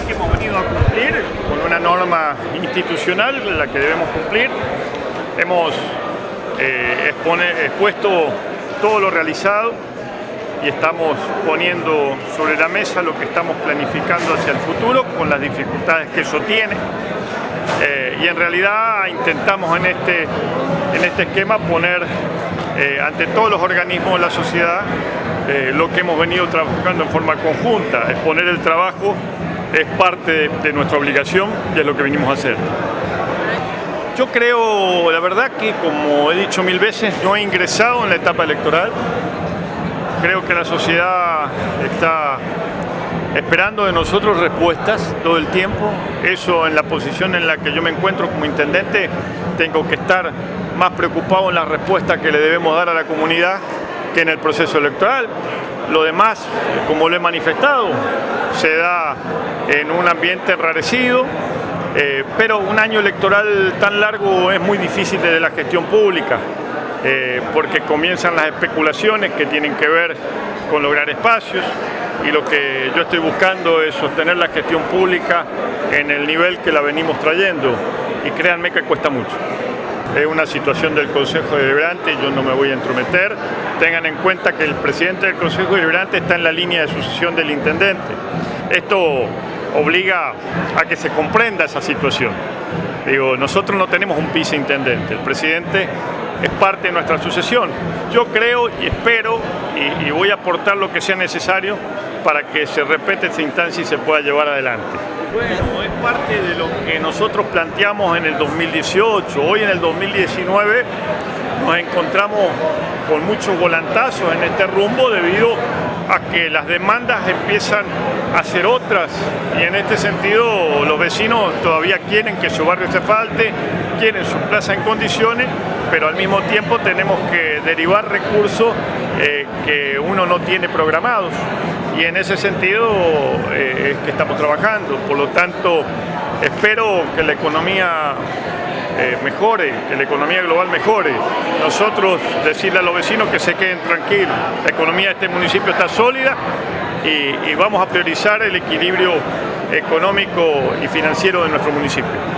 que hemos venido a cumplir con una norma institucional, la que debemos cumplir. Hemos expuesto todo lo realizado y estamos poniendo sobre la mesa lo que estamos planificando hacia el futuro, con las dificultades que eso tiene. Y en realidad intentamos en este esquema poner ante todos los organismos de la sociedad lo que hemos venido trabajando en forma conjunta. Exponer el trabajo es parte de nuestra obligación y es lo que venimos a hacer. Yo creo, la verdad, que como he dicho mil veces, no he ingresado en la etapa electoral. Creo que la sociedad está esperando de nosotros respuestas todo el tiempo. Eso, en la posición en la que yo me encuentro como intendente, tengo que estar más preocupado en la respuesta que le debemos dar a la comunidad que en el proceso electoral. Lo demás, como lo he manifestado, se da en un ambiente enrarecido, pero un año electoral tan largo es muy difícil desde la gestión pública, porque comienzan las especulaciones que tienen que ver con lograr espacios, y lo que yo estoy buscando es sostener la gestión pública en el nivel que la venimos trayendo, y créanme que cuesta mucho. Es una situación del Consejo Deliberante y yo no me voy a entrometer. Tengan en cuenta que el presidente del Consejo Deliberante está en la línea de sucesión del intendente. Esto obliga a que se comprenda esa situación. Digo, nosotros no tenemos un viceintendente, el presidente es parte de nuestra sucesión. Yo creo y espero y voy a aportar lo que sea necesario para que se respete esta instancia y se pueda llevar adelante. Bueno, es parte de lo que nosotros planteamos en el 2018. Hoy en el 2019 nos encontramos con muchos volantazos en este rumbo debido a que las demandas empiezan a ser otras, y en este sentido los vecinos todavía quieren que su barrio se asfalte, quieren su plaza en condiciones, pero al mismo tiempo tenemos que derivar recursos que uno no tiene programados, y en ese sentido es que estamos trabajando. Por lo tanto, espero que la economía mejore, que la economía global mejore. Nosotros decirle a los vecinos que se queden tranquilos, la economía de este municipio está sólida y vamos a priorizar el equilibrio económico y financiero de nuestro municipio.